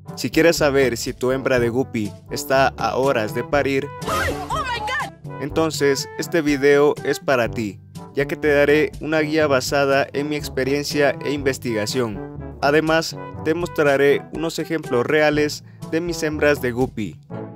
Si quieres saber si tu hembra de guppy está a horas de parir, entonces este video es para ti, ya que te daré una guía basada en mi experiencia e investigación. Además, te mostraré unos ejemplos reales de mis hembras de guppy.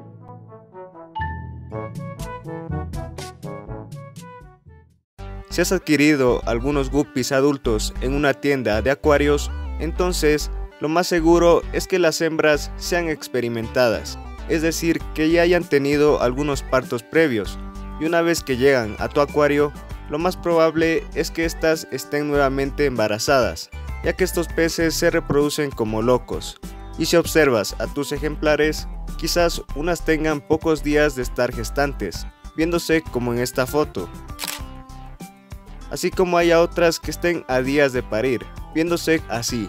Si has adquirido algunos guppies adultos en una tienda de acuarios, entonces lo más seguro es que las hembras sean experimentadas, es decir, que ya hayan tenido algunos partos previos, y una vez que llegan a tu acuario, lo más probable es que éstas estén nuevamente embarazadas, ya que estos peces se reproducen como locos, y si observas a tus ejemplares, quizás unas tengan pocos días de estar gestantes, viéndose como en esta foto, así como haya otras que estén a días de parir, viéndose así.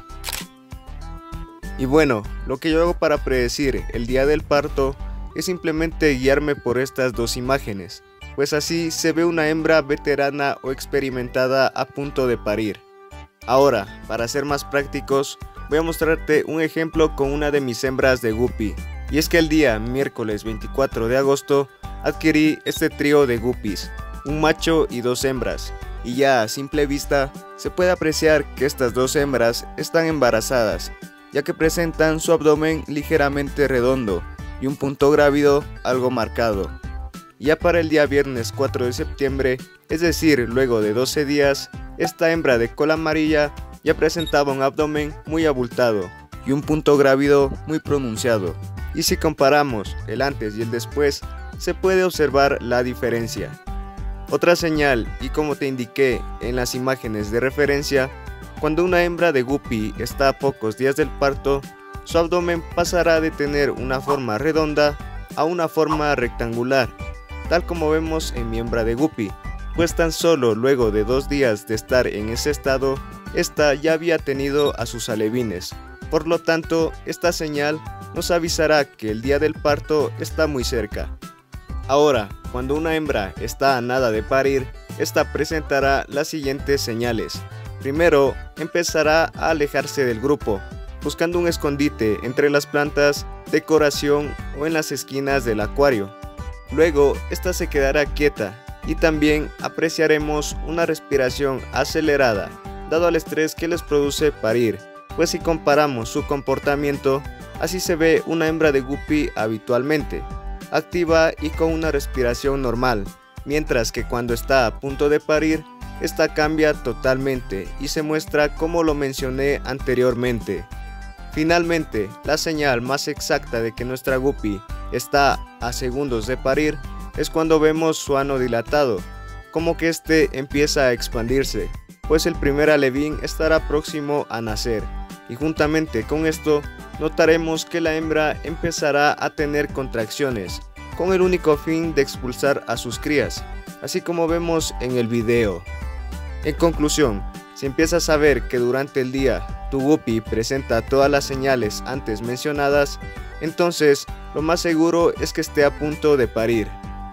Y bueno, lo que yo hago para predecir el día del parto es simplemente guiarme por estas dos imágenes, pues así se ve una hembra veterana o experimentada a punto de parir. Ahora, para ser más prácticos, voy a mostrarte un ejemplo con una de mis hembras de guppy. Y es que el día miércoles 24 de agosto adquirí este trío de guppies, un macho y dos hembras. Y ya a simple vista se puede apreciar que estas dos hembras están embarazadas, ya que presentan su abdomen ligeramente redondo y un punto grávido algo marcado. Ya para el día viernes 4 de septiembre, es decir, luego de 12 días, esta hembra de cola amarilla ya presentaba un abdomen muy abultado y un punto grávido muy pronunciado. Y si comparamos el antes y el después, se puede observar la diferencia. Otra señal, y como te indiqué en las imágenes de referencia, cuando una hembra de guppy está a pocos días del parto, su abdomen pasará de tener una forma redonda a una forma rectangular, tal como vemos en mi hembra de guppy, pues tan solo luego de 2 días de estar en ese estado, esta ya había tenido a sus alevines. Por lo tanto, esta señal nos avisará que el día del parto está muy cerca. Ahora, cuando una hembra está a nada de parir, esta presentará las siguientes señales. Primero, empezará a alejarse del grupo, buscando un escondite entre las plantas, decoración o en las esquinas del acuario. Luego, esta se quedará quieta y también apreciaremos una respiración acelerada, dado al estrés que les produce parir, pues si comparamos su comportamiento, así se ve una hembra de guppy habitualmente, activa y con una respiración normal, mientras que cuando está a punto de parir, esta cambia totalmente y se muestra como lo mencioné anteriormente. Finalmente, la señal más exacta de que nuestra guppy está a segundos de parir es cuando vemos su ano dilatado, como que este empieza a expandirse, pues el primer alevín estará próximo a nacer, y juntamente con esto notaremos que la hembra empezará a tener contracciones, con el único fin de expulsar a sus crías, así como vemos en el video. En conclusión, si empiezas a ver que durante el día tu guppy presenta todas las señales antes mencionadas, entonces lo más seguro es que esté a punto de parir.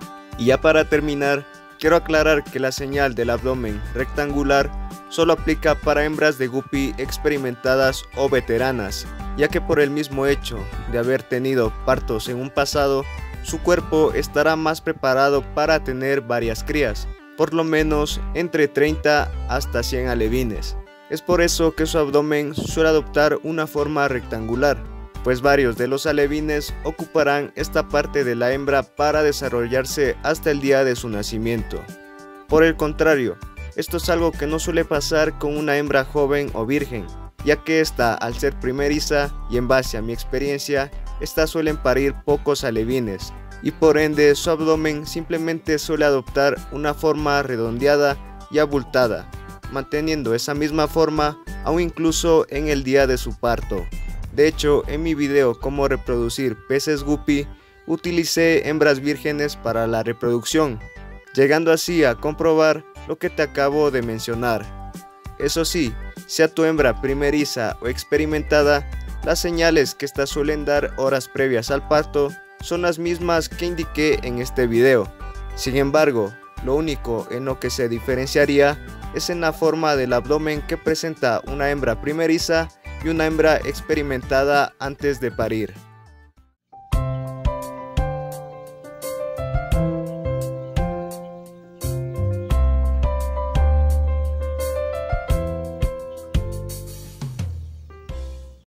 Y ya para terminar, quiero aclarar que la señal del abdomen rectangular solo aplica para hembras de guppy experimentadas o veteranas, ya que por el mismo hecho de haber tenido partos en un pasado, su cuerpo estará más preparado para tener varias crías, por lo menos entre 30 hasta 100 alevines. Es por eso que su abdomen suele adoptar una forma rectangular, pues varios de los alevines ocuparán esta parte de la hembra para desarrollarse hasta el día de su nacimiento. Por el contrario, esto es algo que no suele pasar con una hembra joven o virgen, ya que esta, al ser primeriza y en base a mi experiencia, estas suelen parir pocos alevines, y por ende su abdomen simplemente suele adoptar una forma redondeada y abultada, manteniendo esa misma forma aún incluso en el día de su parto. De hecho, en mi video cómo reproducir peces guppy, utilicé hembras vírgenes para la reproducción, llegando así a comprobar lo que te acabo de mencionar. Eso sí, sea tu hembra primeriza o experimentada, las señales que estas suelen dar horas previas al parto son las mismas que indiqué en este video. Sin embargo, lo único en lo que se diferenciaría es en la forma del abdomen que presenta una hembra primeriza y una hembra experimentada antes de parir.